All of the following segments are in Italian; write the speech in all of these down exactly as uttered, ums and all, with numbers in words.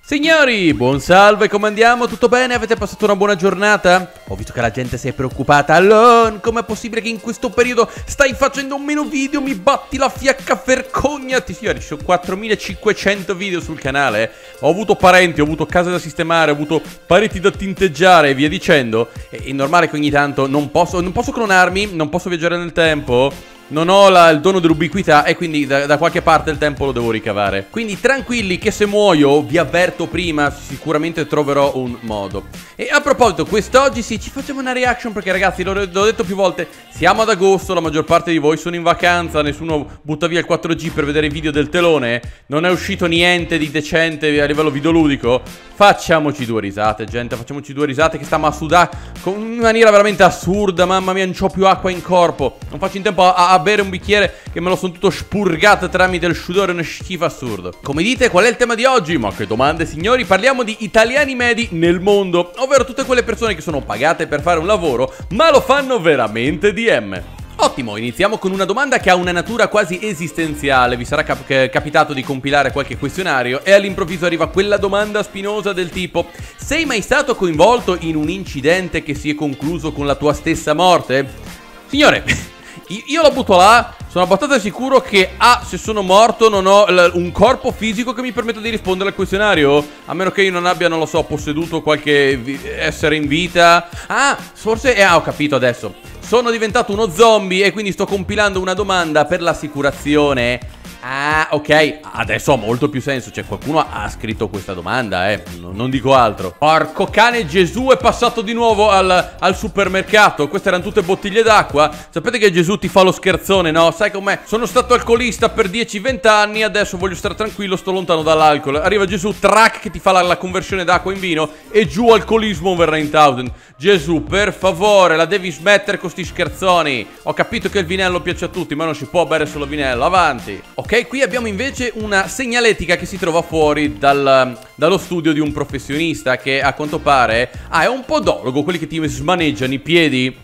Signori, buon salve, come andiamo? Tutto bene? Avete passato una buona giornata? Ho visto che la gente si è preoccupata. Allora, com'è possibile che in questo periodo stai facendo un meno video? Mi batti la fiacca, vergognati! Signori, ci sono quattromilacinquecento video sul canale. Ho avuto parenti, ho avuto case da sistemare, ho avuto pareti da tinteggiare e via dicendo. È, è normale che ogni tanto non posso, non posso clonarmi, non posso viaggiare nel tempo. Non ho la, il dono dell'ubiquità e quindi da, da qualche parte il tempo lo devo ricavare. Quindi tranquilli che se muoio, vi avverto prima, sicuramente troverò un modo. E a proposito, quest'oggi sì, ci facciamo una reaction perché ragazzi, l'ho detto più volte, siamo ad agosto, la maggior parte di voi sono in vacanza, nessuno butta via il quattro G per vedere i video del telone, non è uscito niente di decente a livello videoludico. Facciamoci due risate, gente, facciamoci due risate che stiamo a sudare con in maniera veramente assurda, mamma mia, non c'ho più acqua in corpo, non faccio in tempo a, a bere un bicchiere che me lo sono tutto spurgato tramite il sudore, uno schifo assurdo. Come dite, qual è il tema di oggi? Ma che domande, signori? Parliamo di italiani medi nel mondo, ovvero tutte quelle persone che sono pagate per fare un lavoro, ma lo fanno veramente D M. Ottimo, iniziamo con una domanda che ha una natura quasi esistenziale. Vi sarà cap capitato di compilare qualche questionario e all'improvviso arriva quella domanda spinosa del tipo: sei mai stato coinvolto in un incidente che si è concluso con la tua stessa morte? Signore, io la butto là, sono abbastanza sicuro che A, se sono morto non ho un corpo fisico che mi permetta di rispondere al questionario, a meno che io non abbia, non lo so, posseduto qualche essere in vita. Ah, forse, eh, ah, ho capito adesso. Sono diventato uno zombie e quindi sto compilando una domanda per l'assicurazione. Ah, ok, adesso ha molto più senso. Cioè, qualcuno ha scritto questa domanda, eh, non, non dico altro. Porco cane, Gesù è passato di nuovo al, al supermercato. Queste erano tutte bottiglie d'acqua. Sapete che Gesù ti fa lo scherzone, no? Sai com'è? Sono stato alcolista per dieci venti anni, adesso voglio stare tranquillo, sto lontano dall'alcol. Arriva Gesù, track, che ti fa la, la conversione d'acqua in vino e giù alcolismo verrà in thousand. Gesù, per favore, la devi smettere con sti scherzoni. Ho capito che il vinello piace a tutti, ma non si può bere solo vinello, avanti. Ok. Ok, qui abbiamo invece una segnaletica che si trova fuori dal, dallo studio di un professionista che a quanto pare ah, è un podologo, quelli che ti smaneggiano i piedi.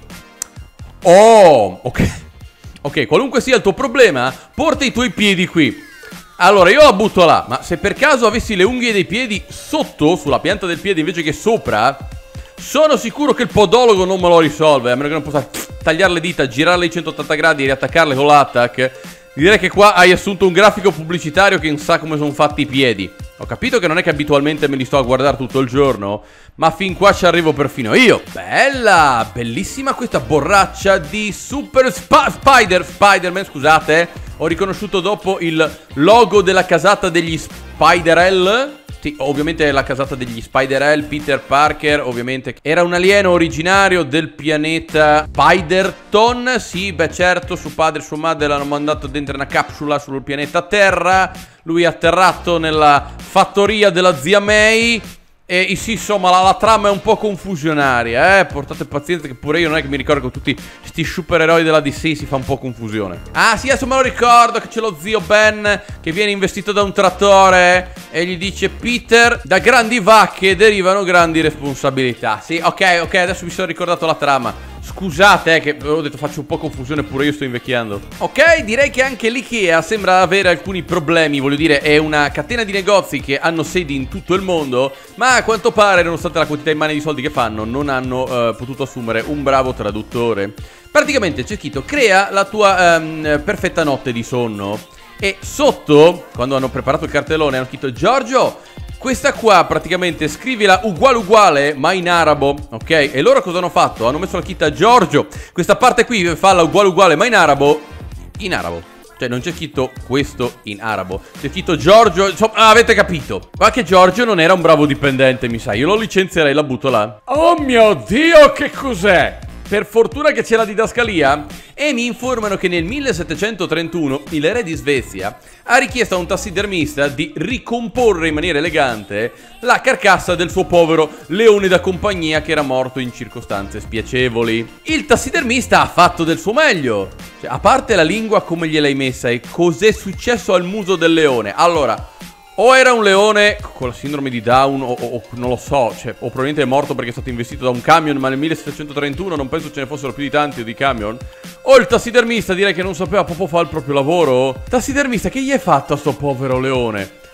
Oh, ok. Ok, qualunque sia il tuo problema, porta i tuoi piedi qui. Allora, io la butto là, ma se per caso avessi le unghie dei piedi sotto, sulla pianta del piede invece che sopra, sono sicuro che il podologo non me lo risolve, a meno che non possa tagliare le dita, girarle ai centottanta gradi e riattaccarle con l'attack. Direi che qua hai assunto un grafico pubblicitario che non sa come sono fatti i piedi. Ho capito che non è che abitualmente me li sto a guardare tutto il giorno, ma fin qua ci arrivo perfino io. Bella, bellissima questa borraccia di Super Sp Spider Spider-Man, scusate. Ho riconosciuto dopo il logo della casata degli Spiderell. Sì, ovviamente la casata degli Spiderell, Peter Parker, ovviamente. Era un alieno originario del pianeta Spiderton. Sì, beh certo, suo padre e sua madre l'hanno mandato dentro una capsula sul pianeta Terra. Lui è atterrato nella fattoria della zia May. E sì, insomma, la, la trama è un po' confusionaria, eh. Portate pazienza che pure io non è che mi ricordo che tutti sti supereroi della D C si fa un po' confusione. Ah sì, adesso me lo ricordo che c'è lo zio Ben che viene investito da un trattore e gli dice: Peter, da grandi vacche derivano grandi responsabilità. Sì, ok, ok, adesso mi sono ricordato la trama. Scusate, eh, che ho detto faccio un po' confusione, pure io sto invecchiando. Ok, direi che anche l'IKEA sembra avere alcuni problemi. Voglio dire, è una catena di negozi che hanno sedi in tutto il mondo, ma a quanto pare, nonostante la quantità immane di soldi che fanno, non hanno uh, potuto assumere un bravo traduttore. Praticamente c'è scritto: crea la tua um, perfetta notte di sonno. E sotto, quando hanno preparato il cartellone, hanno scritto: Giorgio, questa qua praticamente scrivila uguale uguale ma in arabo, ok? E loro cosa hanno fatto? Hanno messo la scritta Giorgio, questa parte qui falla uguale uguale ma in arabo, in arabo. Cioè non c'è scritto questo in arabo, c'è scritto Giorgio, insomma, ah, avete capito. Ma che Giorgio non era un bravo dipendente, mi sa, io lo licenzierei, la butto là. Oh mio Dio, che cos'è? Per fortuna che c'è la didascalia. E mi informano che nel millesettecentotrentuno il re di Svezia ha richiesto a un tassidermista di ricomporre in maniera elegante la carcassa del suo povero leone da compagnia che era morto in circostanze spiacevoli. Il tassidermista ha fatto del suo meglio. Cioè, a parte la lingua, come gliel'hai messa e cos'è successo al muso del leone? Allora, o era un leone con la sindrome di Down, o, o, o non lo so, cioè, o probabilmente è morto perché è stato investito da un camion, ma nel millesettecentotrentuno non penso ce ne fossero più di tanti di camion. O il tassidermista direi che non sapeva proprio fare il proprio lavoro. Tassidermista, che gli hai fatto a sto povero leone?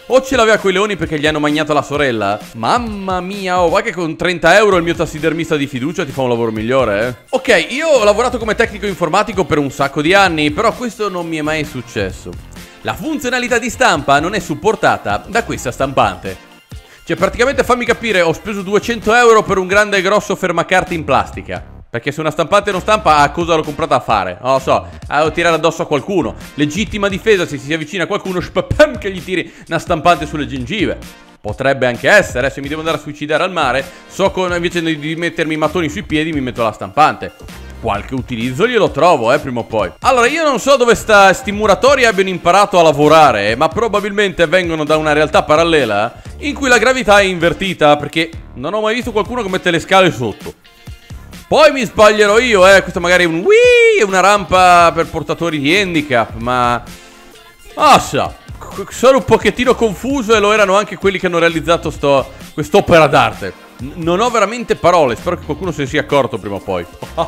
O ce l'aveva coi leoni perché gli hanno magnato la sorella? Mamma mia, oh, va che con trenta euro il mio tassidermista di fiducia ti fa un lavoro migliore, eh. Ok, io ho lavorato come tecnico informatico per un sacco di anni, però questo non mi è mai successo. La funzionalità di stampa non è supportata da questa stampante. Cioè, praticamente fammi capire, ho speso duecento euro per un grande e grosso fermacarte in plastica. Perché se una stampante non stampa, a cosa l'ho comprata a fare? Non lo so, a tirare addosso a qualcuno. Legittima difesa, se si avvicina a qualcuno, spam, che gli tiri una stampante sulle gengive. Potrebbe anche essere, se mi devo andare a suicidare al mare, so che invece di mettermi i mattoni sui piedi mi metto la stampante. Qualche utilizzo glielo trovo, eh, prima o poi. Allora, io non so dove sta sti muratori abbiano imparato a lavorare, ma probabilmente vengono da una realtà parallela in cui la gravità è invertita, perché non ho mai visto qualcuno che mette le scale sotto. Poi mi sbaglierò io, eh, questo magari è un Wii, è una rampa per portatori di handicap, ma... Ah, sa, sono un pochettino confuso e lo erano anche quelli che hanno realizzato sto, quest'opera d'arte. Non ho veramente parole, spero che qualcuno se ne sia accorto prima o poi.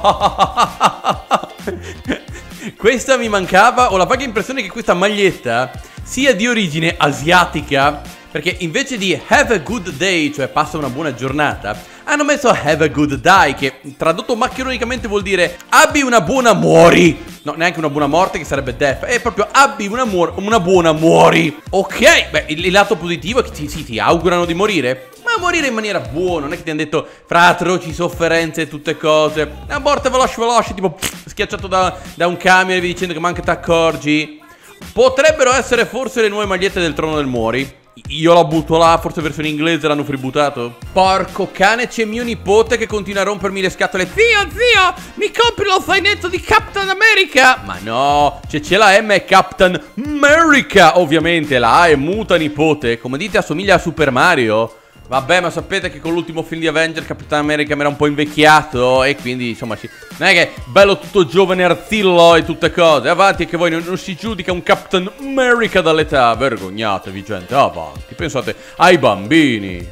Questa mi mancava, ho la vaga impressione che questa maglietta sia di origine asiatica, perché invece di have a good day, cioè passa una buona giornata, hanno messo have a good die, che tradotto macchironicamente vuol dire abbi una buona muori. No, neanche una buona morte, che sarebbe death. È proprio abbi una, una buona muori. Ok, beh, il, il lato positivo è che ti, sì, ti augurano di morire, ma morire in maniera buona. Non è che ti hanno detto fra atroci sofferenze e tutte cose. Una morte veloce veloce, tipo pff, schiacciato da, da un camion e vi dicendo che manca ti accorgi. Potrebbero essere forse le nuove magliette del Trono del Mori. Io la butto là, forse versione inglese l'hanno freebootato. Porco cane, c'è mio nipote che continua a rompermi le scatole. Zio, zio, mi compri lo zainetto di Captain America? Ma no, c'è la M è Captain America, ovviamente. La A è muta nipote. Come dite, assomiglia a Super Mario. Vabbè, ma sapete che con l'ultimo film di Avenger Capitan America mi era un po' invecchiato, e quindi insomma sì. Non è che è bello tutto giovane arzillo e tutte cose. Avanti, che voi non, non si giudica un Captain America dall'età. Vergognatevi, gente, avanti. Pensate ai bambini.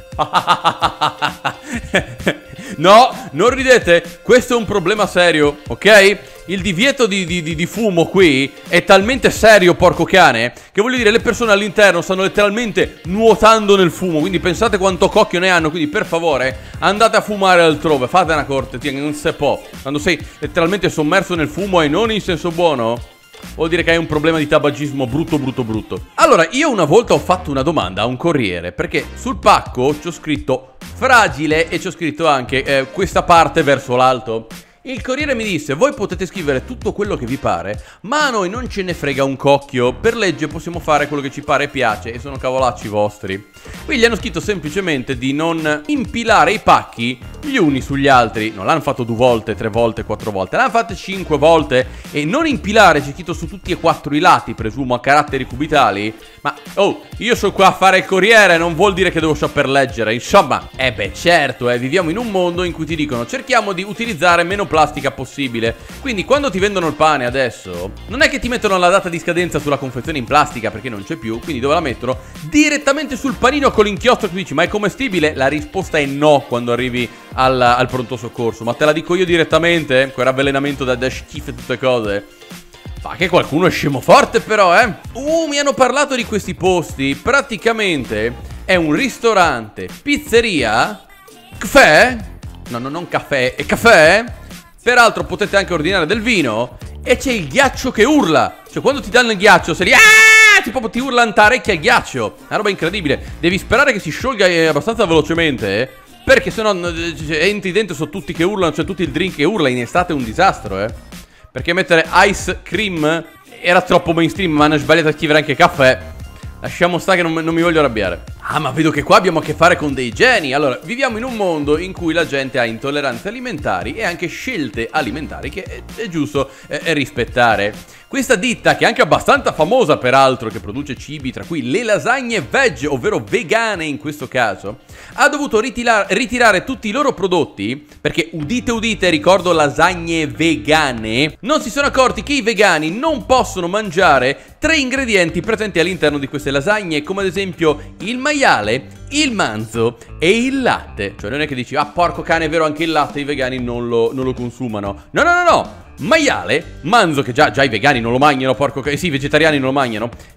No, non ridete, questo è un problema serio, ok? Il divieto di, di, di fumo qui è talmente serio, porco cane, che voglio dire, le persone all'interno stanno letteralmente nuotando nel fumo. Quindi pensate quanto cocchio ne hanno. Quindi per favore andate a fumare altrove, fate una cortesia, non si può. Quando sei letteralmente sommerso nel fumo, e non in senso buono, vuol dire che hai un problema di tabagismo brutto brutto brutto. Allora, io una volta ho fatto una domanda a un corriere, perché sul pacco ci ho scritto fragile e ci ho scritto anche eh, questa parte verso l'alto. Il corriere mi disse: voi potete scrivere tutto quello che vi pare, ma a noi non ce ne frega un cocchio. Per legge possiamo fare quello che ci pare e piace, e sono cavolacci vostri. Qui gli hanno scritto semplicemente di non impilare i pacchi gli uni sugli altri. Non l'hanno fatto due volte, tre volte, quattro volte, l'hanno fatto cinque volte. E non impilare c'è scritto su tutti e quattro i lati, presumo a caratteri cubitali. Ma, oh, io sono qua a fare il corriere, non vuol dire che devo saper leggere. Insomma, eh beh, certo, eh, viviamo in un mondo in cui ti dicono cerchiamo di utilizzare meno plastica possibile. Quindi quando ti vendono il pane adesso, non è che ti mettono la data di scadenza sulla confezione in plastica, perché non c'è più. Quindi dove la mettono? Direttamente sul panino con l'inchiostro. Tu dici: ma è commestibile? La risposta è no quando arrivi al, al pronto soccorso. Ma te la dico io direttamente, quel ravvelenamento da, da schifo e tutte cose. Ma che qualcuno è scemo forte però, eh. Uh, mi hanno parlato di questi posti. Praticamente è un ristorante, pizzeria, caffè. No, no, non caffè, è caffè. Peraltro potete anche ordinare del vino. E c'è il ghiaccio che urla. Cioè quando ti danno il ghiaccio sei lì, ah! Ti, proprio, ti urla in tarecchia il ghiaccio. È una roba incredibile. Devi sperare che si sciolga abbastanza velocemente, eh, perché sennò entri dentro, sono tutti che urlano. Cioè tutto il drink che urla. In estate è un disastro, eh. Perché mettere ice cream era troppo mainstream, ma hanno sbagliato a scrivere anche caffè. Lasciamo stare che non, non mi voglio arrabbiare. Ah, ma vedo che qua abbiamo a che fare con dei geni. Allora, viviamo in un mondo in cui la gente ha intolleranze alimentari e anche scelte alimentari che è, è giusto eh, rispettare. Questa ditta, che è anche abbastanza famosa peraltro, che produce cibi tra cui le lasagne veg, ovvero vegane in questo caso, ha dovuto ritirare, ritirare tutti i loro prodotti perché, udite udite, ricordo lasagne vegane, non si sono accorti che i vegani non possono mangiare tre ingredienti presenti all'interno di queste lasagne, come ad esempio il maiale, il manzo e il latte. Cioè non è che dici: ah, porco cane, è vero, anche il latte i vegani non lo, non lo consumano. No, no, no, no. Maiale, manzo, che già, già i vegani non lo mangiano, porco cane. Sì, i vegetariani non lo mangiano. Cioè,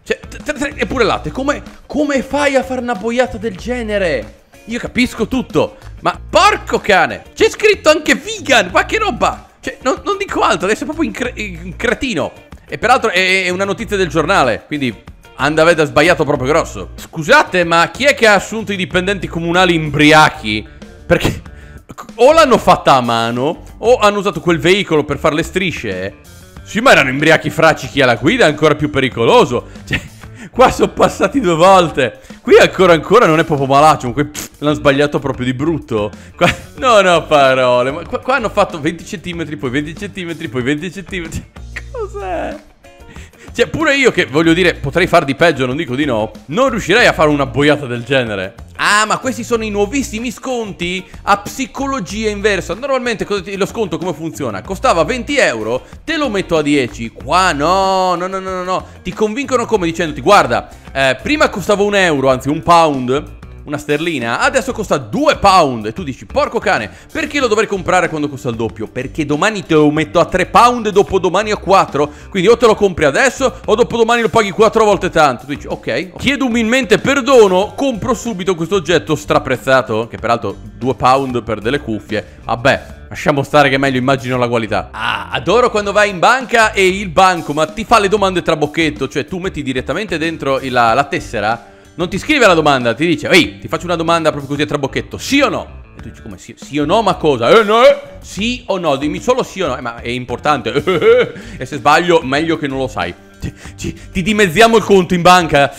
Eppure latte. Come, come fai a fare una boiata del genere? Io capisco tutto, ma porco cane, c'è scritto anche vegan, ma che roba? Cioè, non, non dico altro, adesso è proprio in, cre in cretino. E peraltro è, è una notizia del giornale, quindi andavete sbagliato proprio grosso. Scusate, ma chi è che ha assunto i dipendenti comunali imbriachi? Perché o l'hanno fatta a mano, o hanno usato quel veicolo per fare le strisce. Sì, ma erano imbriachi fracichi alla guida, ancora più pericoloso. Cioè, qua sono passati due volte. Qui ancora ancora non è proprio malaccio. L'hanno sbagliato proprio di brutto. Qua, no, no, parole. Ma qua, qua hanno fatto venti centimetri, poi venti centimetri, poi venti centimetri. Cos'è? Cioè, pure io che, voglio dire, potrei far di peggio, non dico di no, non riuscirei a fare una boiata del genere. Ah, ma questi sono i nuovissimi sconti a psicologia inversa. Normalmente lo sconto come funziona? Costava venti euro, te lo metto a dieci. Qua no, no, no, no, no. Ti convincono come? Dicendoti, guarda, eh, prima costava un euro, anzi un pound, una sterlina, adesso costa due pound. E tu dici, porco cane, perché lo dovrei comprare quando costa il doppio? Perché domani te lo metto a tre pound e dopodomani a quattro. Quindi o te lo compri adesso o dopodomani lo paghi quattro volte tanto. Tu dici, ok, chiedo umilmente perdono, compro subito questo oggetto straprezzato, che peraltro due pound per delle cuffie. Vabbè, lasciamo stare che meglio immagino la qualità. Ah, adoro quando vai in banca e il bancomat ti fa le domande trabocchetto. Cioè tu metti direttamente dentro la, la tessera, non ti scrive la domanda, ti dice, ehi, ti faccio una domanda proprio così a trabocchetto, sì o no? E tu dici, come sì, sì o no, ma cosa? Eh no, eh? Sì o no, dimmi solo sì o no, eh, ma è importante. E se sbaglio, meglio che non lo sai. Ti, ti, ti dimezziamo il conto in banca.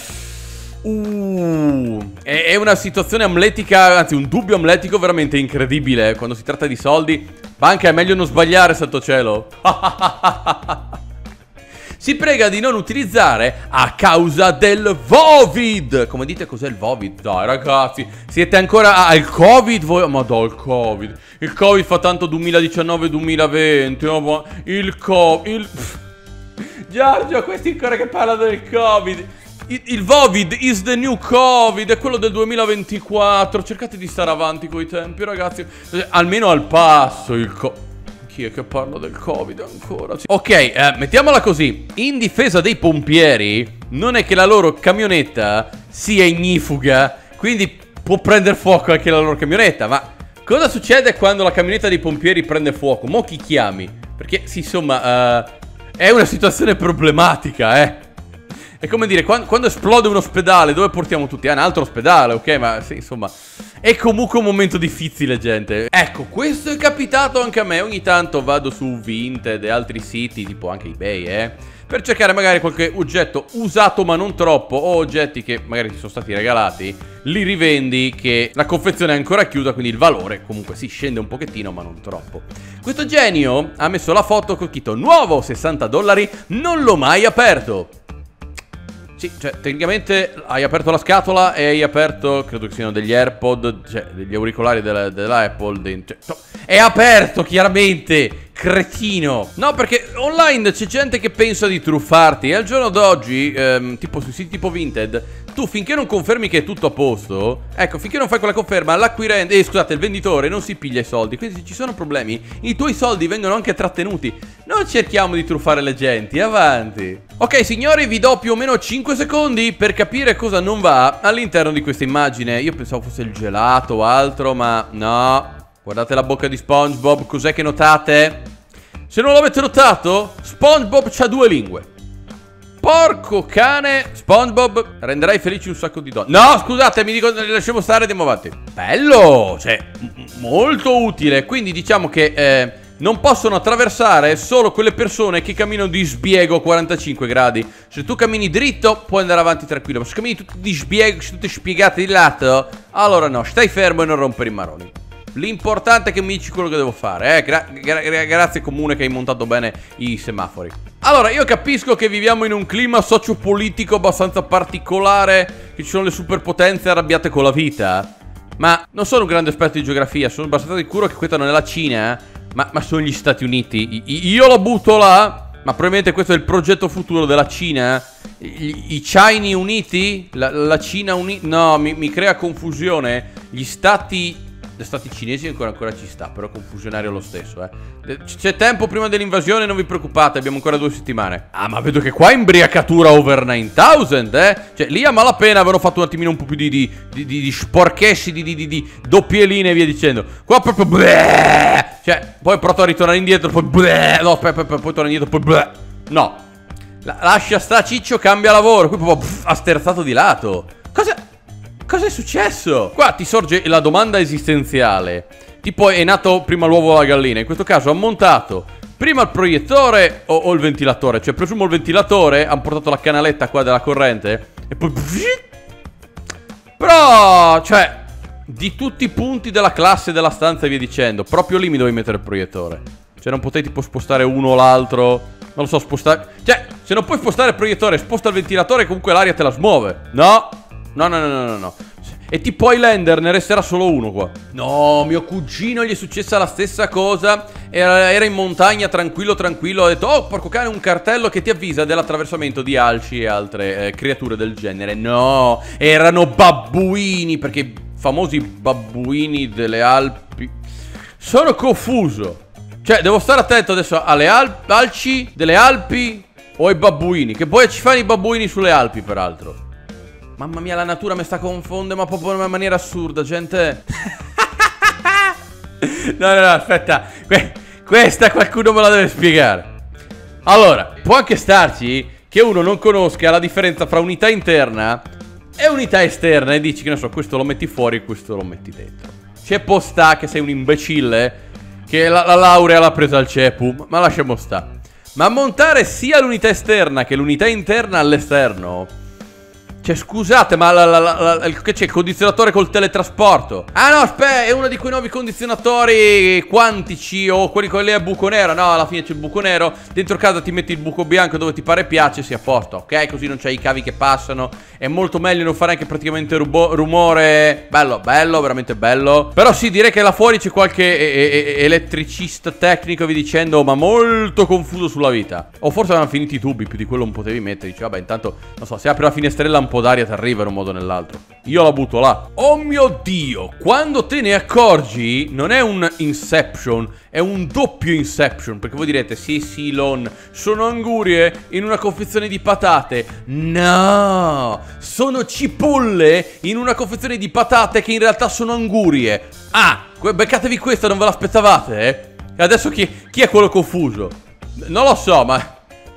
Uh, è, è una situazione amletica, anzi un dubbio amletico veramente incredibile. Quando si tratta di soldi, banca è meglio non sbagliare, santo cielo. Si prega di non utilizzare a causa del Vovid. Come dite, cos'è il Vovid? Dai ragazzi, siete ancora al Covid voi? Ma dai, il Covid. Il Covid fa tanto duemiladiciannove duemilaventi. Oh, ma il Covid il... Giorgio, questi ancora che parlano del Covid. Il, il Vovid is the new Covid. È quello del duemilaventiquattro. Cercate di stare avanti coi tempi, ragazzi. Almeno al passo il Covid. Chi è che parla del Covid ancora? Ok, eh, mettiamola così. In difesa dei pompieri, non è che la loro camionetta sia ignifuga, quindi può prendere fuoco anche la loro camionetta. Ma cosa succede quando la camionetta dei pompieri prende fuoco? Mo' chi chiami? Perché, sì, insomma, uh, è una situazione problematica, eh. È come dire, quando, quando esplode un ospedale, dove portiamo tutti? Ah, un altro ospedale, ok? Ma sì, insomma, è comunque un momento difficile, gente. Ecco, questo è capitato anche a me. Ogni tanto vado su Vinted e altri siti, tipo anche eBay, eh, per cercare magari qualche oggetto usato ma non troppo, o oggetti che magari ti sono stati regalati, li rivendi che la confezione è ancora chiusa, quindi il valore comunque si scende un pochettino ma non troppo. Questo genio ha messo la foto con scritto nuovo sessanta dollari, non l'ho mai aperto. Sì, cioè, tecnicamente hai aperto la scatola e hai aperto, credo che siano degli AirPod, cioè, degli auricolari della, della Apple. Cioè, è aperto, chiaramente, cretino. No, perché online c'è gente che pensa di truffarti. E al giorno d'oggi, ehm, tipo sui siti tipo Vinted, tu finché non confermi che è tutto a posto, ecco, finché non fai quella conferma, l'acquirente, eh, scusate, il venditore non si piglia i soldi. Quindi se ci sono problemi, i tuoi soldi vengono anche trattenuti. Non cerchiamo di truffare le genti, avanti. Ok, signori, vi do più o meno cinque secondi per capire cosa non va all'interno di questa immagine. Io pensavo fosse il gelato o altro, ma no. Guardate la bocca di SpongeBob, cos'è che notate? Se non l'avete notato, SpongeBob c'ha due lingue. Porco cane, SpongeBob, renderai felici un sacco di donne. No, scusate, mi dico, lasciamo stare, andiamo avanti. Bello, cioè, molto utile. Quindi diciamo che eh, non possono attraversare solo quelle persone che camminano di sbiego a quarantacinque gradi. Se tu cammini dritto, puoi andare avanti tranquillo. Ma se cammini tutti di sbiego, tutti spiegati di lato, allora no, stai fermo e non rompere i maroni. L'importante è che mi dici quello che devo fare, eh? Gra gra grazie comune che hai montato bene i semafori. Allora, io capisco che viviamo in un clima sociopolitico abbastanza particolare, che ci sono le superpotenze arrabbiate con la vita, ma non sono un grande esperto di geografia, sono abbastanza sicuro che questa non è la Cina, ma, ma sono gli Stati Uniti. I io lo butto là, ma probabilmente questo è il progetto futuro della Cina. I, i Cini Uniti? La, la Cina Unita? No, mi, mi crea confusione. Gli Stati stati cinesi ancora ancora ci sta, però confusionario lo stesso, eh. C'è tempo prima dell'invasione, non vi preoccupate, abbiamo ancora due settimane. Ah, ma vedo che qua imbriacatura over novemila, eh. Cioè, lì a malapena avevano fatto un attimino un po' più di, di, di, di, di sporchessi, di, di, di, di doppie linee e via dicendo. Qua proprio bleh. Cioè, poi provo a ritornare indietro, poi bleh. No, poi, poi, poi, poi torno indietro, poi bleh. No. La, lascia sta Ciccio, cambia lavoro. Qui proprio pff, ha sterzato di lato. Cosa... Cosa è successo? Qua ti sorge la domanda esistenziale. Tipo è nato prima l'uovo o la gallina. In questo caso ha montato prima il proiettore o, o il ventilatore. Cioè presumo il ventilatore. Hanno portato la canaletta qua della corrente e poi... Però, cioè, di tutti i punti della classe, della stanza e via dicendo, proprio lì mi dovevi mettere il proiettore. Cioè non potevi tipo spostare uno o l'altro. Non lo so, spostare... Cioè, se non puoi spostare il proiettore, sposta il ventilatore, comunque l'aria te la smuove. No? No, no, no, no, no, no. E tipo Highlander ne resterà solo uno qua. No, mio cugino gli è successa la stessa cosa. Era, era in montagna, tranquillo, tranquillo. Ha detto, oh, porco cane, un cartello che ti avvisa dell'attraversamento di alci e altre eh, creature del genere. No, erano babbuini, perché i famosi babbuini delle Alpi. Sono confuso. Cioè, devo stare attento adesso alle Alp alci delle Alpi o ai babbuini. Che poi ci fanno i babbuini sulle Alpi, peraltro. Mamma mia, la natura mi sta confondendo, ma proprio in una maniera assurda, gente. No, no, no, aspetta. Que questa qualcuno me la deve spiegare. Allora, può anche starci che uno non conosca la differenza fra unità interna e unità esterna e dici che, non so, questo lo metti fuori e questo lo metti dentro. C'è può sta che sei un imbecille, che la, la laurea l'ha presa al CEPU, ma lasciamo sta. Ma montare sia l'unità esterna che l'unità interna all'esterno... Cioè, scusate, ma la, la, la, la, che c'è? Il condizionatore col teletrasporto. Ah no, aspetta, è uno di quei nuovi condizionatori quantici o quelli con lì a buco nero. No, alla fine c'è il buco nero. Dentro casa ti metti il buco bianco dove ti pare piace, sia a posto, ok? Così non c'hai i cavi che passano. È molto meglio non fare anche praticamente rumore. Bello, bello, veramente bello. Però sì, direi che là fuori c'è qualche e e elettricista tecnico vi dicendo, ma molto confuso sulla vita. O forse avevano finito i tubi, più di quello non potevi mettere. Dici, vabbè, intanto, non so, se apri la finestrella un po' d'aria ti arriva in un modo o nell'altro. Io la butto là. Oh mio Dio, quando te ne accorgi non è un Inception, è un doppio Inception. Perché voi direte, sì sì Lon, sono angurie in una confezione di patate. No, sono cipolle in una confezione di patate che in realtà sono angurie. Ah, beccatevi questa, non ve l'aspettavate, eh? E adesso chi, chi è quello confuso? Non lo so, ma...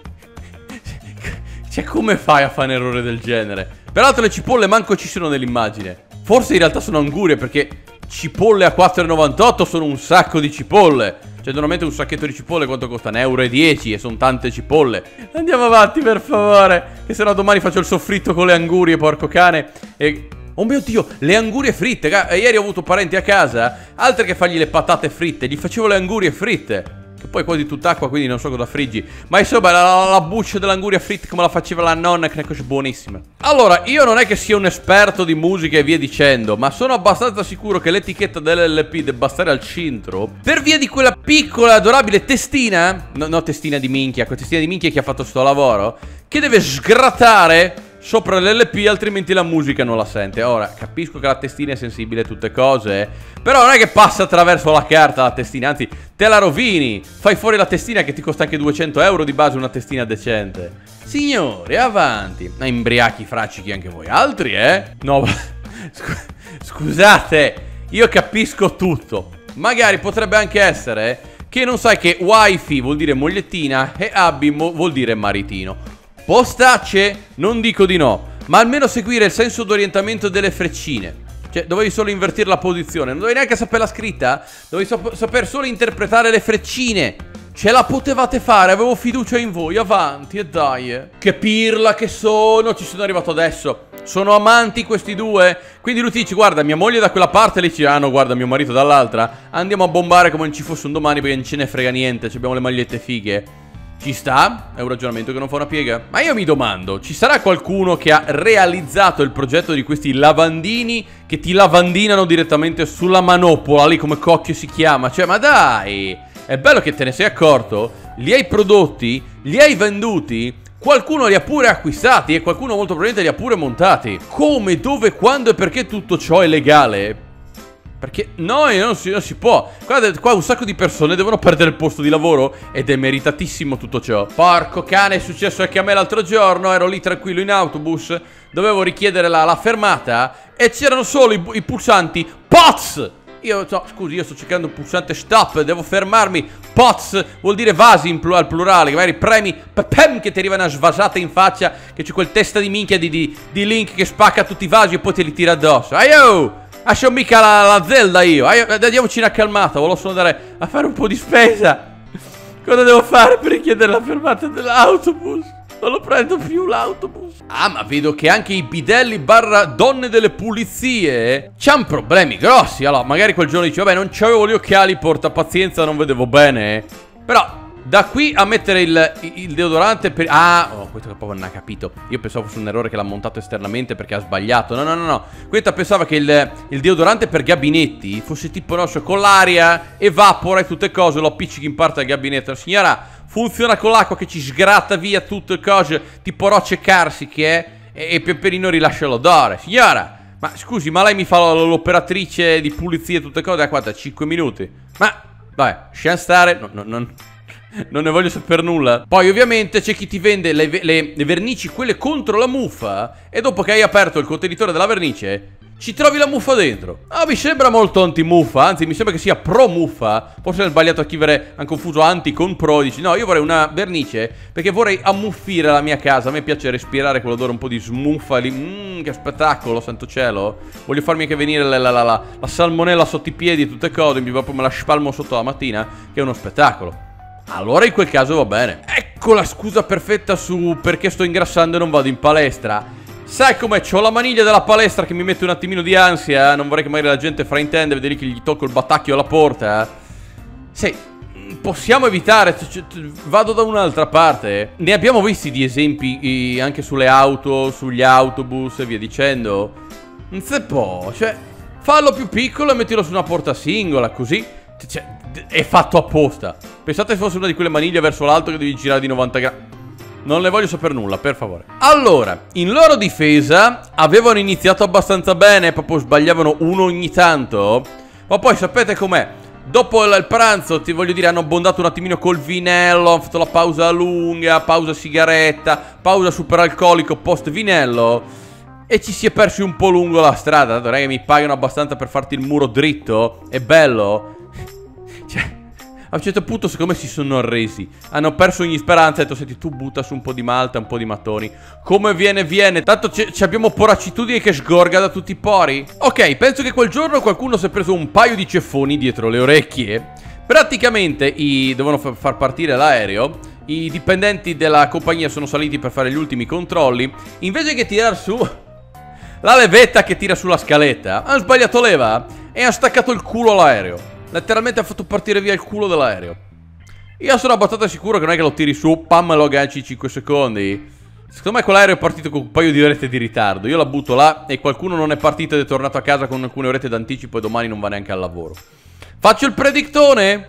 Cioè, come fai a fare un errore del genere? Peraltro le cipolle manco ci sono nell'immagine. Forse in realtà sono angurie, perché cipolle a quattro e novantotto sono un sacco di cipolle. Cioè, normalmente un sacchetto di cipolle quanto costa? un euro e dieci e sono tante cipolle. Andiamo avanti, per favore, che sennò domani faccio il soffritto con le angurie, porco cane. E... oh mio Dio, le angurie fritte. Ieri ho avuto parenti a casa, altre che fargli le patate fritte, gli facevo le angurie fritte. Che poi quasi tutt'acqua, quindi non so cosa friggi. Ma insomma, la, la, la buccia dell'anguria fritta come la faceva la nonna, che è una cosa buonissima. Allora, io non è che sia un esperto di musica e via dicendo, ma sono abbastanza sicuro che l'etichetta dell'L P debba stare al centro, per via di quella piccola, adorabile testina. No, no, testina di minchia, quella testina di minchia che ha fatto sto lavoro, che deve sgrattare sopra l'L P, altrimenti la musica non la sente. Ora, capisco che la testina è sensibile a tutte cose, però non è che passa attraverso la carta la testina, anzi, te la rovini. Fai fuori la testina che ti costa anche duecento euro di base, una testina decente. Signori, avanti. Ma imbriachi fraccichi anche voi. Altri, eh? No, scusate, io capisco tutto. Magari potrebbe anche essere che non sai che wifi vuol dire mogliettina e abbi vuol dire maritino. Postacce? Non dico di no, ma almeno seguire il senso d'orientamento delle freccine. Cioè, dovevi solo invertire la posizione, non dovevi neanche sapere la scritta, dovevi sap saper solo interpretare le freccine. Ce la potevate fare, avevo fiducia in voi, avanti e dai. Che pirla che sono, ci sono arrivato adesso. Sono amanti questi due. Quindi lui ti dice, guarda, mia moglie da quella parte, e lei dice, ah no, guarda, mio marito dall'altra. Andiamo a bombare come non ci fosse un domani, perché non ce ne frega niente, abbiamo le magliette fighe. Ci sta? È un ragionamento che non fa una piega. Ma io mi domando, ci sarà qualcuno che ha realizzato il progetto di questi lavandini che ti lavandinano direttamente sulla manopola, lì come cocchio si chiama? Cioè, ma dai, è bello che te ne sei accorto, li hai prodotti, li hai venduti, qualcuno li ha pure acquistati e qualcuno molto probabilmente li ha pure montati. Come, dove, quando e perché tutto ciò è legale? Perché no, non si, non si può. Guardate, qua un sacco di persone devono perdere il posto di lavoro ed è meritatissimo tutto ciò. Porco cane, è successo anche a me l'altro giorno. Ero lì tranquillo in autobus, dovevo richiedere la, la fermata e c'erano solo i, i pulsanti P O T S. Io, no, scusi, io sto cercando un pulsante stop, devo fermarmi. P O T S vuol dire vasi in pl al plurale, che magari premi pepem che ti arriva una svasata in faccia, che c'è quel testa di minchia di, di, di Link che spacca tutti i vasi e poi te li tira addosso. Aio! Lascio mica la, la Zelda io. Aio, diamoci una calmata, volevo solo andare a fare un po' di spesa. Cosa devo fare per richiedere la fermata dell'autobus? Non lo prendo più l'autobus. Ah, ma vedo che anche i bidelli barra donne delle pulizie c'hanno problemi grossi. Allora, magari quel giorno dice, vabbè, non c'avevo gli occhiali, porta pazienza, non vedevo bene. Però, da qui a mettere il, il deodorante per... Ah, oh, questo che proprio non ha capito. Io pensavo fosse un errore che l'ha montato esternamente perché ha sbagliato. No, no, no, no. Questa pensava che il, il deodorante per gabinetti fosse tipo, non so, con l'aria, evapora e tutte cose, lo appiccichi in parte al gabinetto. Signora, funziona con l'acqua che ci sgratta via tutte le cose, tipo rocce carsiche, eh? E, e Peperino rilascia l'odore. Signora, ma scusi, ma lei mi fa l'operatrice di pulizia e tutte cose? Da quanto? cinque minuti? Ma, vabbè, lasciamo stare, no, no, non... non ne voglio sapere nulla. Poi ovviamente c'è chi ti vende le, le, le vernici, quelle contro la muffa, e dopo che hai aperto il contenitore della vernice ci trovi la muffa dentro. Ah, mi sembra molto anti-muffa, anzi mi sembra che sia pro-muffa. Forse è sbagliato a scrivere, hanno confuso anti con pro. Dici, no, io vorrei una vernice perché vorrei ammuffire la mia casa. A me piace respirare quell'odore un po' di smuffa lì. Mmm, che spettacolo, santo cielo. Voglio farmi anche venire la, la, la, la, la salmonella sotto i piedi e tutte cose. Mi proprio me la spalmo sotto la mattina, che è uno spettacolo. Allora in quel caso va bene. Ecco la scusa perfetta su perché sto ingrassando e non vado in palestra. Sai com'è? C'ho la maniglia della palestra che mi mette un attimino di ansia. Non vorrei che magari la gente fraintende, vede lì che gli tocco il battacchio alla porta. Sì, possiamo evitare. Vado da un'altra parte. Ne abbiamo visti di esempi anche sulle auto, sugli autobus e via dicendo. Non si può. Cioè, fallo più piccolo e mettilo su una porta singola, così. Cioè, è fatto apposta. Pensate se fosse una di quelle maniglie verso l'alto che devi girare di novanta gradi. Non ne voglio sapere nulla, per favore. Allora, in loro difesa avevano iniziato abbastanza bene, proprio sbagliavano uno ogni tanto. Ma poi sapete com'è? Dopo il pranzo, ti voglio dire, hanno abbondato un attimino col vinello, hanno fatto la pausa lunga, pausa sigaretta, pausa super alcolico post vinello, e ci si è persi un po' lungo la strada. Non è che mi pagano abbastanza per farti il muro dritto, è bello. Cioè, a un certo punto secondo me si sono arresi. Hanno perso ogni speranza e hanno detto, senti, tu butta su un po' di malta, un po' di mattoni. Come viene, viene. Tanto abbiamo poracitudine che sgorga da tutti i pori. Ok, penso che quel giorno qualcuno si è preso un paio di ceffoni dietro le orecchie. Praticamente i... dovevano far partire l'aereo. I dipendenti della compagnia sono saliti per fare gli ultimi controlli. Invece che tirar su la levetta che tira sulla scaletta, hanno sbagliato leva e hanno staccato il culo all'aereo. Letteralmente ha fatto partire via il culo dell'aereo. Io sono abbastanza sicuro che non è che lo tiri su, pam, e lo agganci cinque secondi. Secondo me quell'aereo è partito con un paio di orette di ritardo. Io la butto là e qualcuno non è partito ed è tornato a casa con alcune orette d'anticipo e domani non va neanche al lavoro. Faccio il predictone?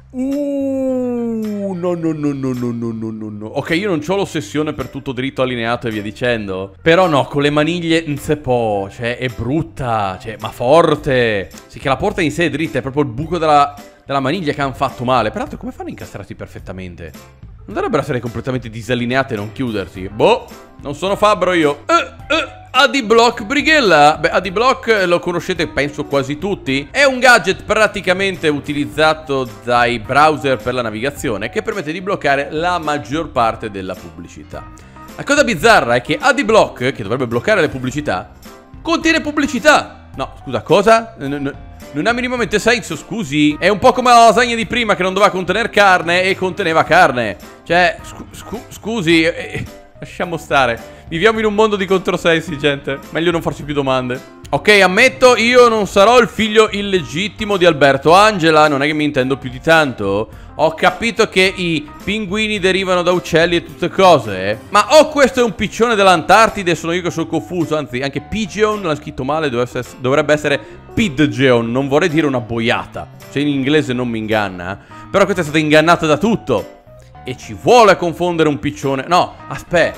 Uh, no, no, no, no, no, no, no, no, no. Ok, io non ho l'ossessione per tutto dritto, allineato e via dicendo. Però no, con le maniglie non si può. Cioè, è brutta. Cioè, ma forte. Sì, che la porta in sé è dritta. È proprio il buco della, della maniglia che hanno fatto male. Peraltro, come fanno a incastrarsi perfettamente? Non dovrebbero essere completamente disallineate e non chiudersi. Boh, non sono fabbro io. Eh, eh. Adblock Brighella. Beh, Adblock lo conoscete penso quasi tutti. È un gadget praticamente utilizzato dai browser per la navigazione che permette di bloccare la maggior parte della pubblicità. La cosa bizzarra è che Adblock, che dovrebbe bloccare le pubblicità, contiene pubblicità. No, scusa, cosa? Non ha minimamente senso, scusi. È un po' come la lasagna di prima che non doveva contenere carne e conteneva carne. Cioè, scu scu scusi, eh, lasciamo stare. Viviamo in un mondo di controsensi, gente. Meglio non farci più domande. Ok, ammetto, io non sarò il figlio illegittimo di Alberto Angela. Non è che mi intendo più di tanto. Ho capito che i pinguini derivano da uccelli e tutte cose. Ma o questo è un piccione dell'Antartide e sono io che sono confuso. Anzi, anche Pigeon l'ha scritto male. Dovrebbe essere Pigeon. Non vorrei dire una boiata, se in inglese non mi inganna. Però questa è stata ingannata da tutto. E ci vuole confondere un piccione. No, aspetta.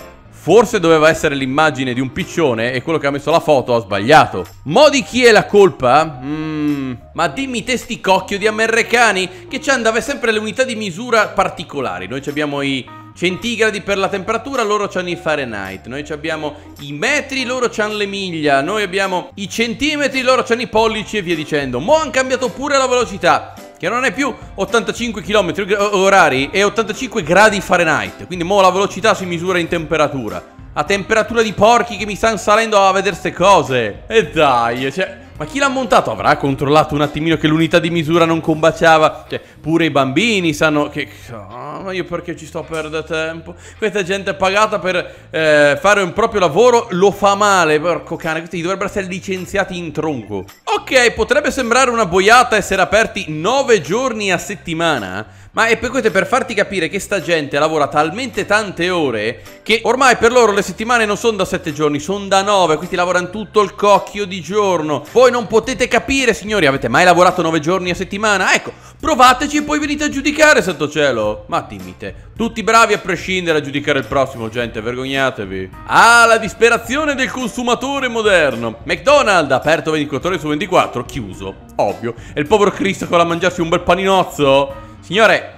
Forse doveva essere l'immagine di un piccione e quello che ha messo la foto ha sbagliato. Mo' di chi è la colpa? Mm, ma dimmi te sti cocchio di americani che c'hanno sempre le unità di misura particolari. Noi abbiamo i centigradi per la temperatura, loro c'hanno i Fahrenheit. Noi abbiamo i metri, loro c'hanno le miglia. Noi abbiamo i centimetri, loro c'hanno i pollici e via dicendo. Mo' hanno cambiato pure la velocità, che non è più ottantacinque chilometri orari, è ottantacinque gradi Fahrenheit. Quindi mo' la velocità si misura in temperatura. A temperatura di porchi che mi stanno salendo a vedere ste cose. E dai, cioè, ma chi l'ha montato avrà controllato un attimino che l'unità di misura non combaciava? Cioè, pure i bambini sanno che... Oh, ma io perché ci sto a perdere tempo? Questa gente è pagata per eh, fare un proprio lavoro, lo fa male, porco cane. Questi dovrebbero essere licenziati in tronco. Ok, potrebbe sembrare una boiata essere aperti nove giorni a settimana, ma è per questo, per farti capire che sta gente lavora talmente tante ore che ormai per loro le settimane non sono da sette giorni, sono da nove. Questi lavorano tutto il cocchio di giorno. Voi non potete capire, signori. Avete mai lavorato nove giorni a settimana? Ecco, provateci e poi venite a giudicare, santo cielo. Ma dimmi te, tutti bravi a prescindere a giudicare il prossimo, gente, vergognatevi. Ah, la disperazione del consumatore moderno. McDonald's aperto ventiquattro ore su ventiquattro, chiuso, ovvio. E il povero Cristo con a mangiarsi un bel paninozzo. Signore,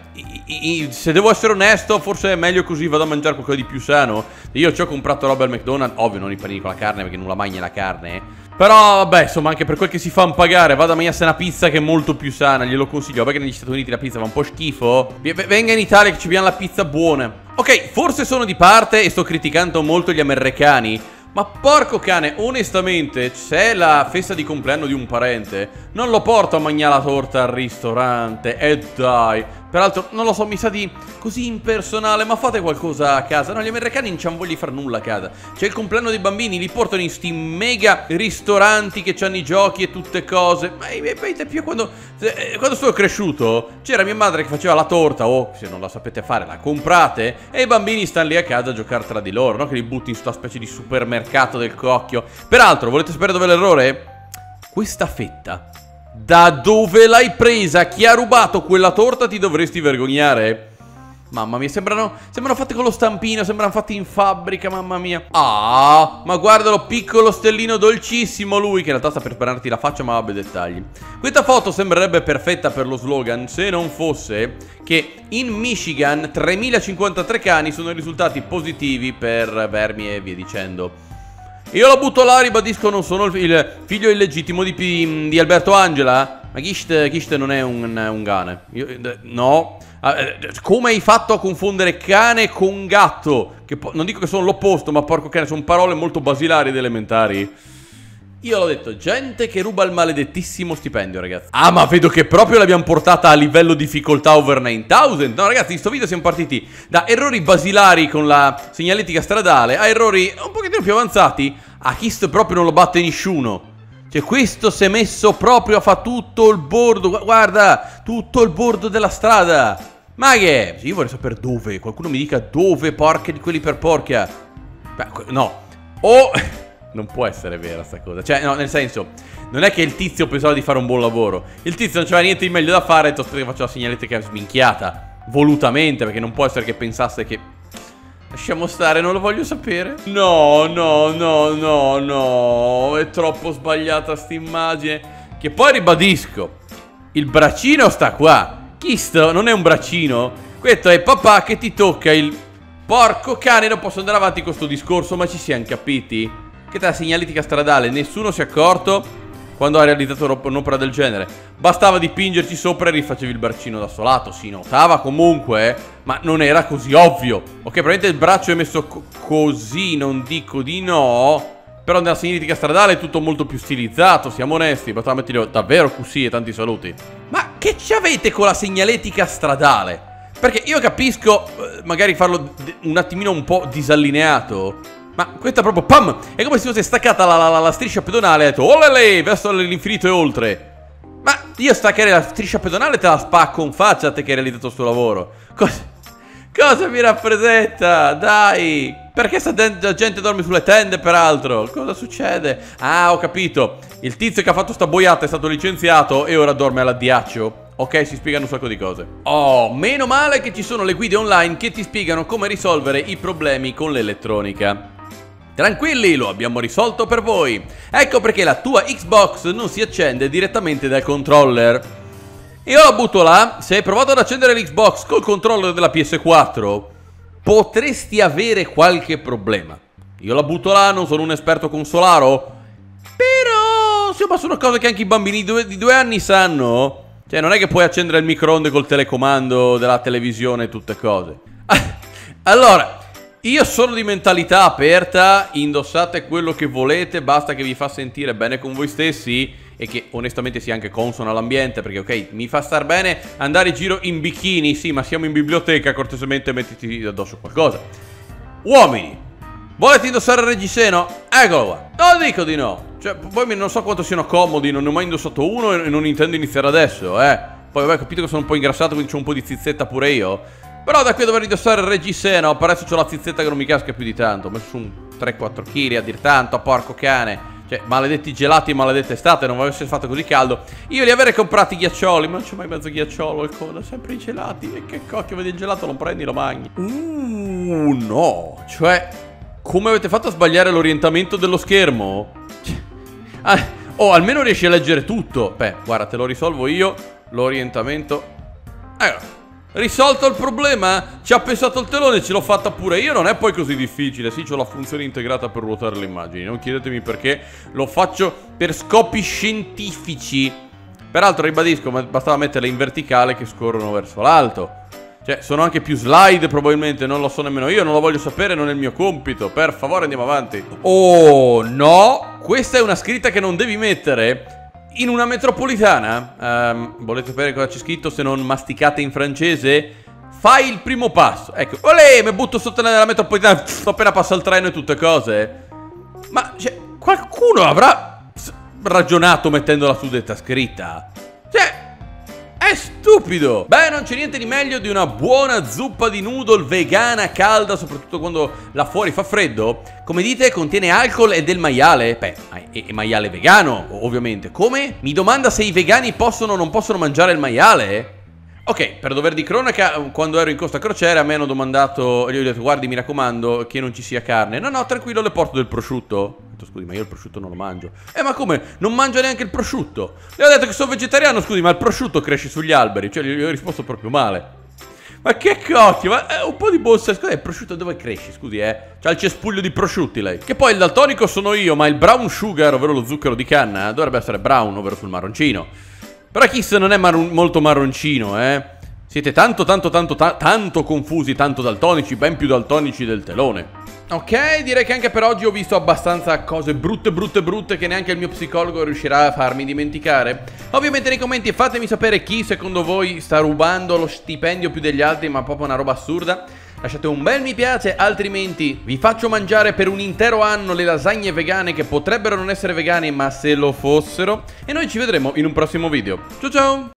se devo essere onesto, forse è meglio così, vado a mangiare qualcosa di più sano. Io ci ho comprato roba al McDonald's, ovvio non i panini con la carne perché non la mangia la carne. Però vabbè, insomma, anche per quel che si fa pagare, vado a mangiarsi una pizza che è molto più sana, glielo consiglio. Vabbè che negli Stati Uniti la pizza fa un po' schifo. Venga in Italia che ci abbiamo la pizza buona. Ok, forse sono di parte e sto criticando molto gli americani, ma porco cane, onestamente, se è la festa di compleanno di un parente, non lo porto a mangiare la torta al ristorante. E dai. Peraltro, non lo so, mi sa di così impersonale, ma fate qualcosa a casa. No, gli americani non ci hanno voglia di fare nulla a casa. C'è il compleanno dei bambini, li portano in sti mega ristoranti che hanno i giochi e tutte cose. Ma i miei più quando, eh, quando sono cresciuto, c'era mia madre che faceva la torta, o se non la sapete fare la comprate, e i bambini stanno lì a casa a giocare tra di loro, no? Che li butti in sta specie di supermercato del cocchio. Peraltro, volete sapere dov'è l'errore? Questa fetta, da dove l'hai presa? Chi ha rubato quella torta ti dovresti vergognare. Mamma mia, sembrano, sembrano fatte con lo stampino, sembrano fatti in fabbrica, mamma mia. Ah, ma guardalo, piccolo stellino dolcissimo lui, che in realtà sta per spararti la faccia, ma vabbè, dettagli. Questa foto sembrerebbe perfetta per lo slogan, se non fosse che in Michigan tremilacinquantatré cani sono risultati positivi per vermi e via dicendo. Io lo butto là, ribadisco, non sono il figlio illegittimo di, di Alberto Angela. Ma Kist, Kist non è un, un cane. Io, no. Come hai fatto a confondere cane con gatto? Che non dico che sono l'opposto, ma porco cane, sono parole molto basilari ed elementari. Io l'ho detto, gente che ruba il maledettissimo stipendio, ragazzi. Ah, ma vedo che proprio l'abbiamo portata a livello difficoltà over novemila. No, ragazzi, in sto video siamo partiti da errori basilari con la segnaletica stradale a errori un pochettino più avanzati. A Kist proprio non lo batte nessuno. Cioè, questo si è messo proprio a fare tutto il bordo. Guarda, tutto il bordo della strada. Ma che? Io vorrei sapere dove. Qualcuno mi dica dove, porca di quelli per porca. Beh, no. Oh... Non può essere vera sta cosa. Cioè, no, nel senso, non è che il tizio pensava di fare un buon lavoro. Il tizio non c'aveva niente di meglio da fare, e detto, aspetta che faccio la segnaletica sminchiata. Volutamente, perché non può essere che pensasse che... Lasciamo stare, non lo voglio sapere. No, no, no, no, no. È troppo sbagliata sta immagine. Che poi ribadisco, il braccino sta qua. Kist non è un braccino. Questo è papà che ti tocca il... Porco cane, non posso andare avanti con sto discorso, ma ci siamo capiti? Che tra la segnaletica stradale nessuno si è accorto quando ha realizzato un'opera del genere. Bastava dipingerci sopra e rifacevi il braccino da solato. Si notava comunque, ma non era così ovvio. Ok, probabilmente il braccio è messo co così, non dico di no. Però nella segnaletica stradale è tutto molto più stilizzato, siamo onesti. Bastava metterlo davvero così e tanti saluti. Ma che ci avete con la segnaletica stradale? Perché io capisco, magari farlo un attimino un po' disallineato, ma questa è proprio pam! È come se fosse staccata la, la, la, la striscia pedonale e ha detto olele, verso l'infinito e oltre. Ma io staccare la striscia pedonale te la spacco in faccia a te che hai realizzato il suo lavoro. Cosa, cosa mi rappresenta? Dai! Perché sta la gente dorme sulle tende peraltro? Cosa succede? Ah, ho capito. Il tizio che ha fatto sta boiata è stato licenziato e ora dorme all'addiaccio. Ok, si spiegano un sacco di cose. Oh, meno male che ci sono le guide online che ti spiegano come risolvere i problemi con l'elettronica. Tranquilli, lo abbiamo risolto per voi. Ecco perché la tua Xbox non si accende direttamente dal controller. Io la butto là. Se hai provato ad accendere l'Xbox col controller della P S quattro, potresti avere qualche problema. Io la butto là, non sono un esperto consolaro, però insomma sono cose che anche i bambini di due, di due anni sanno. Cioè non è che puoi accendere il microonde col telecomando della televisione e tutte cose. Allora, io sono di mentalità aperta, indossate quello che volete, basta che vi fa sentire bene con voi stessi e che onestamente sia anche consono all'ambiente, perché ok, mi fa star bene andare in giro in bikini, sì, ma siamo in biblioteca, cortesemente mettiti addosso qualcosa. Uomini, volete indossare il reggiseno? Eccolo qua, non dico di no. Cioè, poi non so quanto siano comodi, non ne ho mai indossato uno e non intendo iniziare adesso, eh. Poi vabbè, ho capito che sono un po' ingrassato, quindi c'ho un po' di zizzetta pure io. Però da qui a dover indossare il reggiseno, per adesso c'ho la zizzetta che non mi casca più di tanto. Ho messo su un tre quattro chili a dir tanto, porco cane. Cioè, maledetti gelati e maledetta estate, non avesse fatto così caldo. Io li avrei comprati ghiaccioli, ma non c'ho mai mezzo ghiacciolo al coda, sempre i gelati. E che cocchio, vedi il gelato, lo prendi, lo mangi. Uh, no. Cioè, come avete fatto a sbagliare l'orientamento dello schermo? Ah, oh, almeno riesci a leggere tutto. Beh, guarda, te lo risolvo io. L'orientamento. Allora, risolto il problema? Ci ha pensato il telone, ce l'ho fatta pure io. Non è poi così difficile. Sì, c'ho la funzione integrata per ruotare le immagini. Non chiedetemi perché. Lo faccio per scopi scientifici. Peraltro ribadisco, bastava metterle in verticale che scorrono verso l'alto. Cioè, sono anche più slide probabilmente. Non lo so nemmeno io, non lo voglio sapere, non è il mio compito. Per favore, andiamo avanti. Oh, no. Questa è una scritta che non devi mettere in una metropolitana. um, Volete sapere cosa c'è scritto se non masticate in francese? Fai il primo passo. Ecco, olè, mi butto sotto nella metropolitana. Sto appena passa il treno e tutte cose. Ma cioè, qualcuno avrà ragionato mettendo la suddetta scritta. Cioè, è stupido. Beh, non c'è niente di meglio di una buona zuppa di noodle vegana calda, soprattutto quando là fuori fa freddo. Come dite, contiene alcol e del maiale. Beh, è maiale vegano, ovviamente. Come? Mi domanda se i vegani possono o non possono mangiare il maiale? Ok, per dover di cronaca, quando ero in Costa Crociere a me hanno domandato, gli ho detto, guardi, mi raccomando che non ci sia carne. No, no, tranquillo, le porto del prosciutto. Ho detto, scusi, ma io il prosciutto non lo mangio. Eh, ma come? Non mangio neanche il prosciutto? Le ho detto che sono vegetariano, scusi, ma il prosciutto cresce sugli alberi. Cioè, gli ho risposto proprio male. Ma che cocchio, ma è un po' di buon senso. Scusa, il prosciutto dove cresce, scusi, eh? C'ha il cespuglio di prosciutti lei. Che poi il daltonico sono io, ma il brown sugar, ovvero lo zucchero di canna, dovrebbe essere brown, ovvero sul marroncino. Però Kiss non è marron molto marroncino, eh? Siete tanto, tanto, tanto, ta tanto confusi, tanto daltonici, ben più daltonici del telone. Ok, direi che anche per oggi ho visto abbastanza cose brutte, brutte, brutte che neanche il mio psicologo riuscirà a farmi dimenticare. Ovviamente nei commenti fatemi sapere chi secondo voi sta rubando lo stipendio più degli altri, ma proprio una roba assurda. Lasciate un bel mi piace, altrimenti vi faccio mangiare per un intero anno le lasagne vegane che potrebbero non essere vegane, ma se lo fossero. E noi ci vedremo in un prossimo video. Ciao ciao!